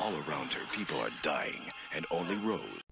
All around her, people are dying, and only Rose